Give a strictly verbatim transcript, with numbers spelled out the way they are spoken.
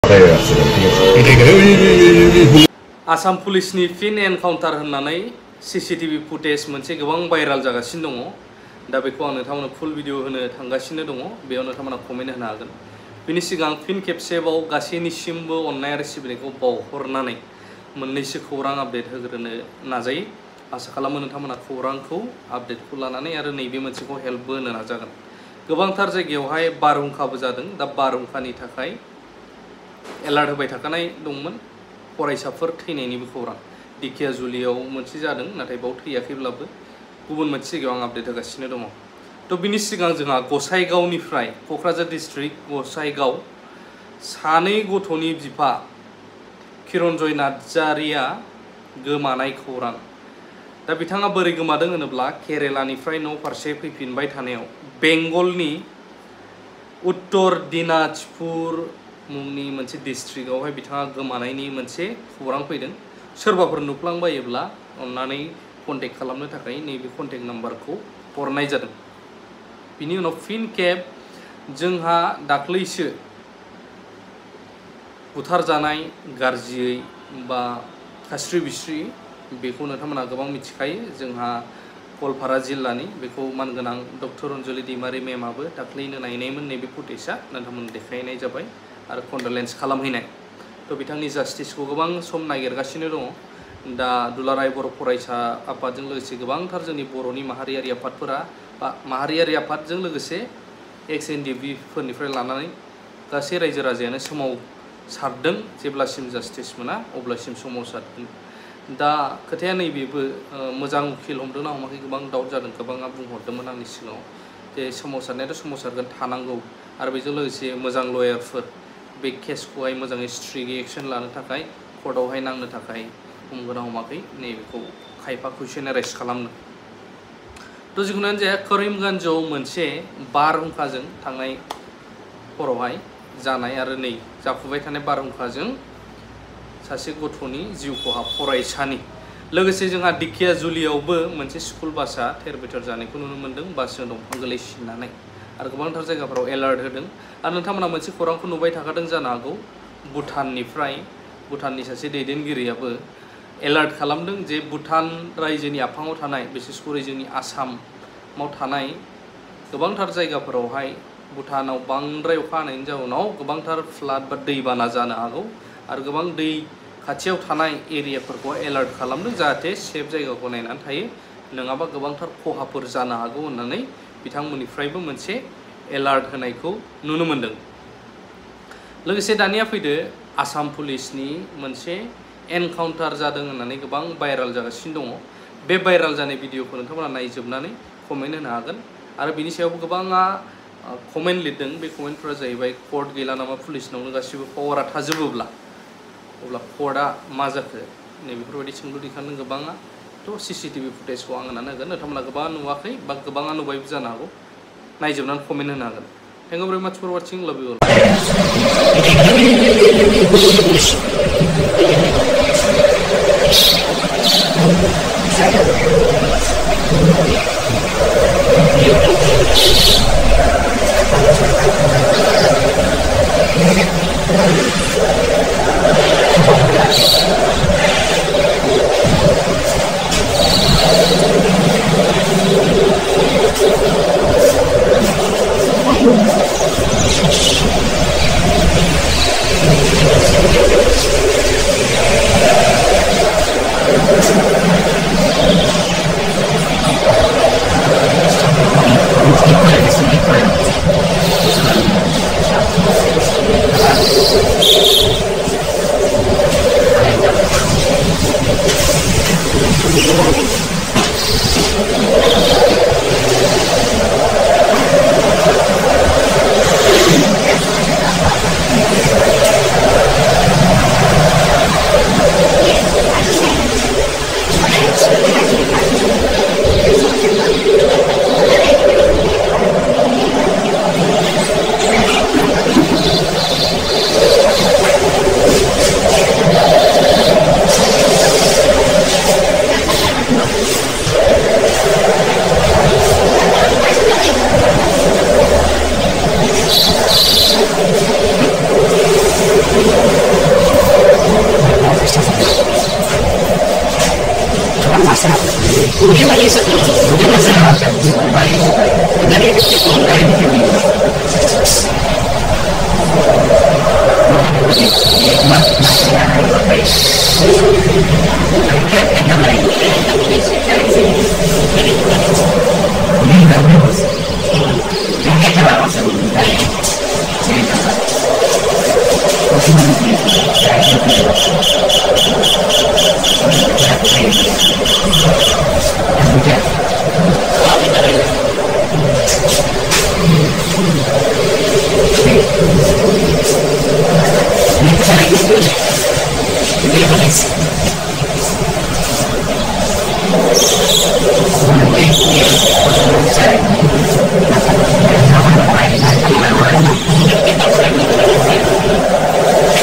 आसाम पुलिसनि फिन एनकाउन्टार होननानै सीसीटीवी फुटेज मोनसे गोबां भाइराल जागासिनो दङ। दा बेखौ आं नोंथांमोननो फुल भिडिअ होनो थांगासिनो दङ। बेयाव नोंथांमोना कमेन्ट होनो हागोन। बिनि सिगां फिन खेबसेबाव गासैनिसिमबो अननाय आरो सिबिनायखौ बावहरनानै मोननैसो खौरां आपडेट होग्रोनो नाजायो। आसा खालामो नोंथांमोना खौरांखौ आपडेटखौ लानानै आरो नैबे मोनसेखौ हेल्पबो होनो नाजागोन। गोबांथार जायगायावहाय बारहुंखाबो जादों। दा बारहुंखानि थाखाय एलार्ट होबाय थाखानाय दंमोन। फरायसाफोर थैनायनिबो खौरां दिखियाजुलियाव मोनसे जादों, नाथाय बाव थैयाखैब्लाबो गुबुन मोनसे जायगायाव आं आपडेट होगासिनो दङ। थ' बिनि सिगां जोंहा गसाइगावनिफ्राय क'क्राझार डिस्ट्रिक्ट गसाइगाव सानै गथ'नि बिफा किरन्जय नार्जारिया गोमानाय खौरां। दा बिथाङा बोरै गोमादों होनोब्ला केरेलानिफ्राय न' फारसे फैफिनबाय थानायाव बेंगलनि उत्तर दिनाजपुर मुंनि मोनसे डिस्ट्रिक्टआवहाय बिथाङा गोमानायनि मोनसे खौरां फैदों। सोरबाफोर नुफ्लांबायोब्ला अन्नानै कन्टेक्ट खालामनो थाखाय नैबे कन्टेक्ट नाम्बारखौ हरनाय जादों। बिनि उनाव फिन खेब जोंहा दाख्लैसो बुथारजानाय गाज्रियै बा खास्रि बिस्रि, बेखौ नोंथांमोना गोबां मिथिखायो। जोंहा गवालपारा जिल्लानि बेखौ मानगोनां डक्टर अनजलि दैमारि मेमाबो दाख्लैनो नायनायमोन। नैबे फुटेजआ नोंथांमोन देखायनाय जाबाय आरो कन्डलेन्स खालामहैनाय। थ' बिथांनि जास्टिसखौ गोबां सम नागिरगासिनो दङ। दा दुलाराय बर' फरायसा आफादजों लोगोसे गोबांथार जोंनि बर'नि माहारियारि आफादफोरा बा माहारियारि आफादजों लोगोसे एक्स एन डि बि फोरनिफ्राय लानानै गासै रायजो राजायानो सोमावसारदों। जेब्लासिम जास्टिस मोना अब्लासिम सोमावसारदों। दा खोथाया नैबेबो मोजां उखिल हमदोंना हमाखै गोबां दाउट जादों। गोबाङा बुंहरदोंमोन आंनि सिगाङाव जे सोमावसारनायाथ' सोमावसारगोन, थानांगौ आरो बेजों लोगोसे मोजां लयारफोर बे केसखौहाय मोजाङै स्ट्रिक्टयै एक्सन लानो थाखाय कर्टआवहाय नांनो थाखाय हमगोना हमाखै नैबेखौ खायफा कुइसन एराइज खालामनो। थ' जिखुनुआनो जाया करिमगन्जआव मोनसे बारहुंखाजों थांनाय हरावहाय जानाय आरो नै जाफुबाय थानाय बारहुंखाजों सासे गथ'नि जिउ खहा फरायसानि। लोगोसे जोंहा दिखियाजुलियावबो मोनसे स्कुल बासआ थेर बेथेर जानायखौ नुनो मोन्दों। बासजों दंफां गोलैसिननानै आरो गोबांथार जायगाफोराव एलार्ट होदों। आरो नोंथांमोना मोनसे खौरांखौ नुबाय थाखादों जानो हागौ। भुटाननिफ्राय भुटाननि सासे दैदेनगिरियाबो एलार्ट खालामदों जे भुटान रायजोनि आफाङाव थानाय बिसेसकरि जोंनि आसामाव थानाय गोबांथार जायगाफोरावहाय भुटानाव बांद्राय अखा हानायनि जाउनाव गोबांथार फ्लाद बा दैबाना जानो हागौ आरो गोबां दै खाथियाव थानाय एरियाफोरखौ एलार्ट खालामदों जाहाथे सेफ जायगाखौ नायनानै थायो, नङाबा गोबांथार खहाफोर जानो हागौ होननानै बिथांमोननिफ्रायबो मोनसे एलार्ट होनायखौ नुनो मोन्दों। लोगोसे दानिया फैदो आसाम पुलिसनि मोनसे एनकाउन्टार जादों होननानै गोबां भाइराल जागासिनो दङ। बे भाइराल जानाय भिडिअखौ नोंथांमोना नायजोबनानै कमेन्ट होनो हागोन। आरो बिनि सायावबो गोबाङा कमेन्ट लिरदों। बे कमेन्टफोरा जाहैबाय कर्ट गैला नामा पुलिसनावनो गासिबो पावारा थाजोबोब्ला अब्ला कर्टआ मा जाखो नैबेफोरबायदि सोंलु दैखांदों गोबाङा। थ' सीसीटीवी फुटेजखौ आं होनानै होगोन। नोंथांमोना गोबाङा नुवाखै बा गोबाङा नुबायबो जानो हागौ। नायजोबनानै कमेन्ट होनो हागोन। Thank you very much for watching. Love you all. Thank you.